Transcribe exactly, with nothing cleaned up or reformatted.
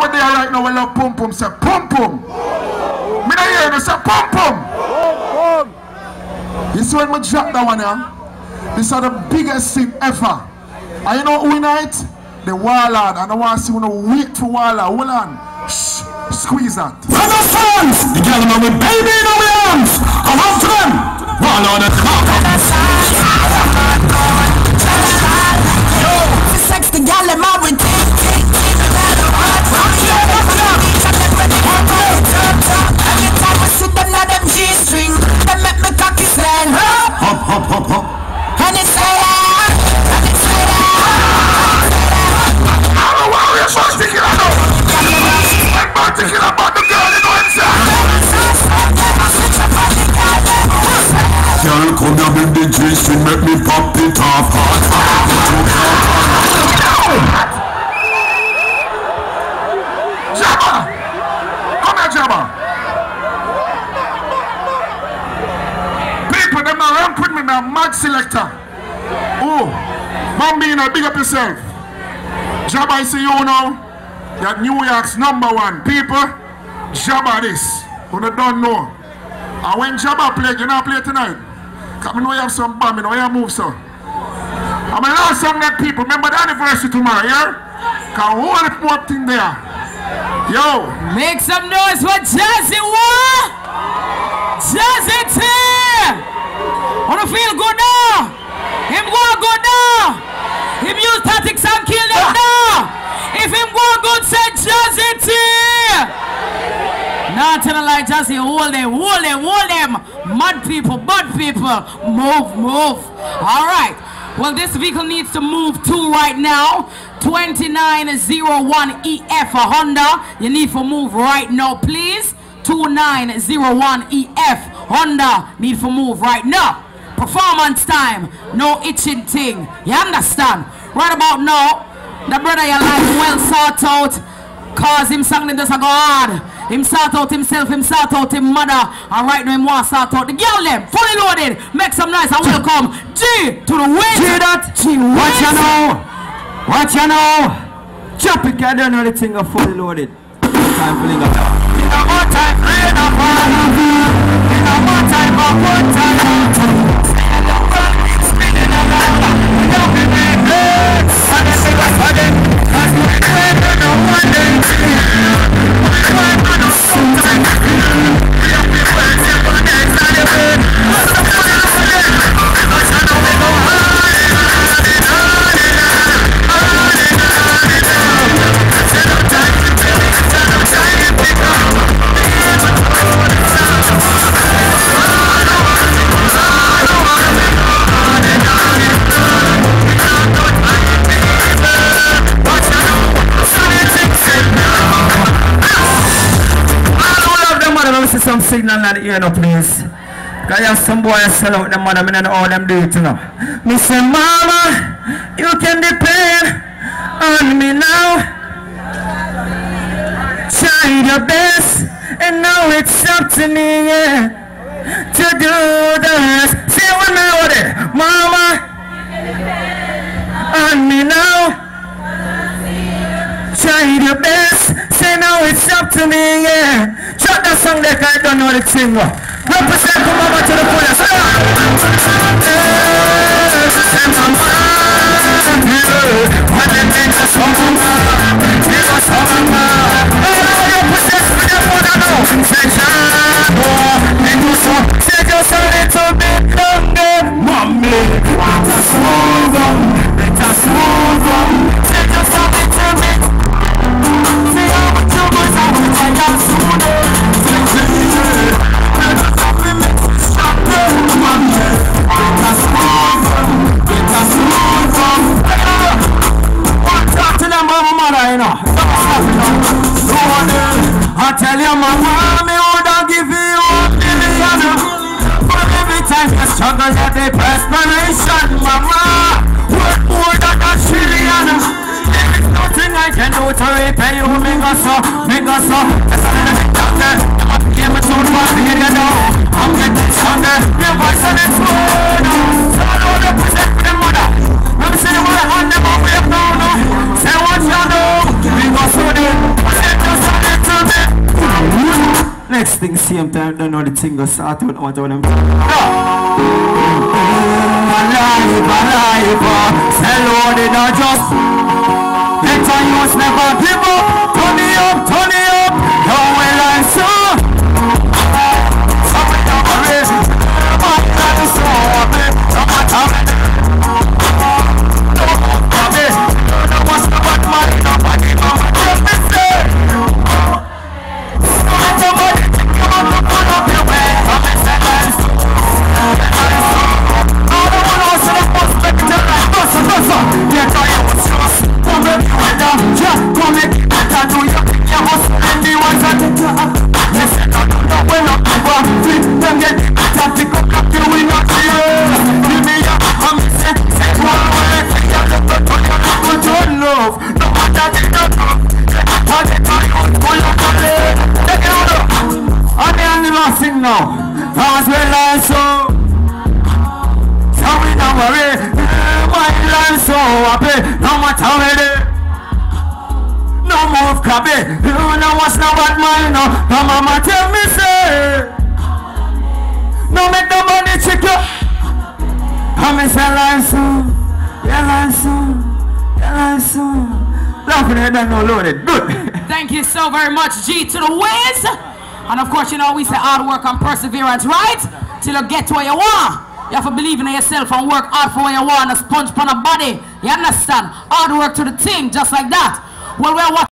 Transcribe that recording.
over there right now will love pum pum say pum pum. Me not hear you say pum pum. You see when we drop that one here? This is the biggest thing ever. And you know who in it? The Warlord. And I want to see when we wait for Warlord. Hold on. Shh. Squeeze that. Brother sons! The girl man with baby in our arms! Come up to them! Warlord and cock up! Yo! Sex the girl man with anytime I sit them on them G-string, they make me cocky stand up, hop, hop, hop, hop. And it's like that, and it's like that. I don't know why we're supposed to get out of I'm about to get about the girl in one side. Girl, come here with the G-string, make me pop it off. Jabba! Come here, Jabba! People, them not ramp with me, man. Mad selector. Oh, Bambino, big up yourself. Jabba, I see you now. You're New York's number one. People, Jabba this. Who don't know. And when Jabba play, you not play tonight. Because I know you have some bomb, you know you move so. I'm a last song that people. Remember the anniversary tomorrow, yeah? Because whole more thing there. Yo. Make some noise for Jazzy War! Jazzy T! Wanna feel good now? Him go good now! Him use tactics and kill them now! If him go good, say Jazzy T! Now tell them like Jazzy, hold them, hold them, hold them! Mad people, bad people, move, move! Alright, well this vehicle needs to move too right now. twenty-nine oh one E F, a Honda. You need to move right now, please. twenty-nine oh one E F, Honda. Need to move right now. Performance time. No itching thing. You understand? Right about now, the brother you like well sort out. Cause him sang them just a go hard. Him sort out himself, him sort out him mother. And right now him want to sort out the girl them. Fully loaded. Make some noise and welcome G to the win. G that. G Watch you now. Watch you now. Chop it, I don't know the thing of fully loaded. Time for it up. In a more time, rain up all of you. In a more time, a good time. Spinning around, spinning around. We don't be made good. And I say what's happening. Cause we ain't no one day. We ain't no sometime. We have been waiting for the next time to win. What's the point of it? Because I know we go hard and hard and hard and hard. Some signal at the ear now, please. Because you have some boys sell out them mother, I don't know how them do it, you know. Me say, Mama, you can depend on me now. Try your best, and now it's up to me, yeah, to do the rest. Say one now, there, Mama, on me now. Try your best, say now it's up to me, yeah. Shut that song there, I don't know the thing. Represent come over to the police. Say mama, when they make us home, give us home. Represent me the mother now. Say Jabo, they do so. Say just a little bit longer, mommy. Let us move on, let us move on. Say just a little bit. Say how much you must have to take us soon. I tell you, mama, me woulda give you a million. But every time you struggle, you the desperation, mama. Work more than a trillion. There is nothing I can do to repay you, me go so, me go so. That's all I'm down there. I'm getting my tune for the you know. I'm getting stronger. Your voice on its phone. So I know the protect for the mother. Let me see the mother hand them up, we have no, no. Say what you know. We go so deep. next thing, same time, don't know the thing go start out. What them? Alive, alive, sell all the not just. Next time you must never give up. Turn it up, turn it up. Now well I saw. Something up a race. But that is so happy. No matter what. No happy. No what's the bad man. Nobody know what you say. Somebody come on, come up your way. Come and say that. I don't want to see the first spectator like this and this. Yeah, I am just. Come and yeah, come and get a do ya. Yeah, hustle and the ones that get you up. Listen, I don't know when I'm over. Flip them, get the better, pick up, up, you will not see it. Give me a come and say, say, one way, take a look at what you're not going to love. No matter the number, all the time, pull up on it. Take it out. I'm the only last thing now. As well as so. So we don't worry. My life so happy. No matter where they. No move, crabby. You know what's not bad man, no. No mama tell me say. No make the money check you. Come and say life so. Yeah, life so. Yeah, life so. Laughing at that no loaded. Good. Thank you so very much, G to the whiz. And of course, you know, we say hard work and perseverance, right? Till you get where you want. You have to believe in yourself and work hard for where you want. A sponge on a body. You understand? Hard work to the thing, just like that. Well, we're